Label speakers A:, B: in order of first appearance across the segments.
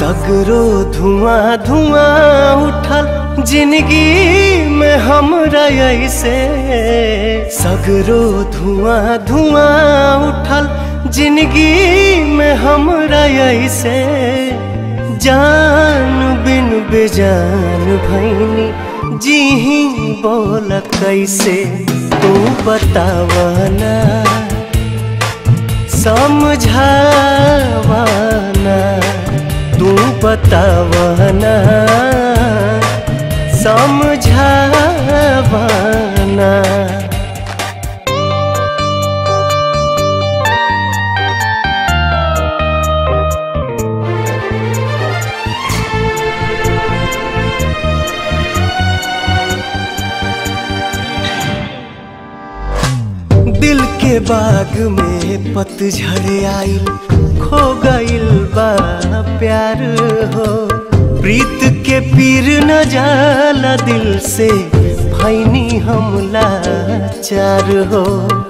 A: सगरो धुआं धुआं उठल जिंदगी में हमरा ऐसे। सगरो धुआं धुआं उठल जिंदगी में हमरा ऐसे। जान बिन बेजान भैनी जी ही बोल कैसे। तू बतावना समझावना, तू बतावना समझावना। दिल के बाग में पतझड़ आइल, खो गइल बा प्यार हो। प्रीत के पीर न जाला दिल से, भैनी हम लाचार हो।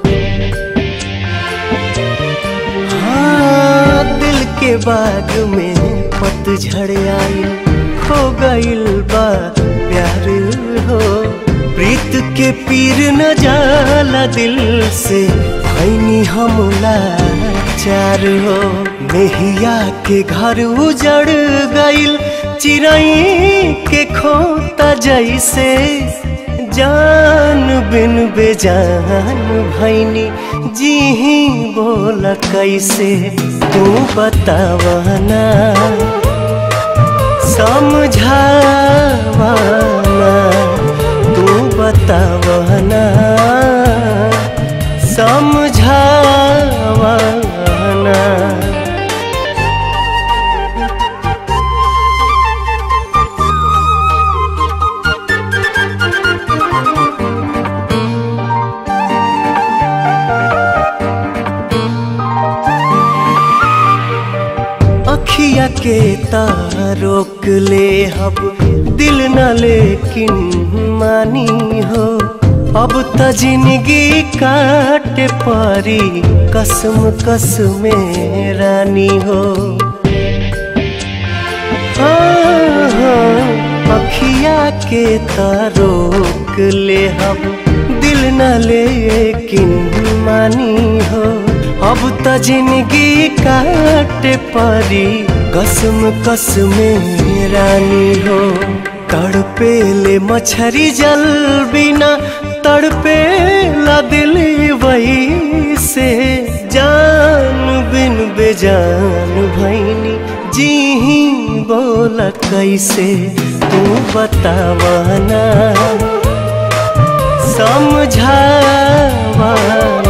A: हाँ, दिल के बाग में पतझड़ आइल, खो गइल बा प्यार हो। प्रीत के पीर न जाला दिल से, भैनी हम लाचार हो। मेहिया के घर उजड़ गइल, चिरई के खोता जैसे। जान बिन बेजान भैनी जी ही बोल कैसे। तू बतावना समझावना, तू बतावना समझावना। अखिया के तारोक ले अब दिल न लेकिन मानी हो। अब त जिंदगी काटे पारी कसम कसम रानी हो। अखिया के तारोक ले अब दिल न लेकिन मानी हो। अब त जिंदगी काटे पारी कसम कसम रानी हो। तड़पे ले मछरी जल बिना, तड़पे ला दिल वही से। जान बिन बेजान भैनी जी ही बोल कैसे। तू बतावना समझावना।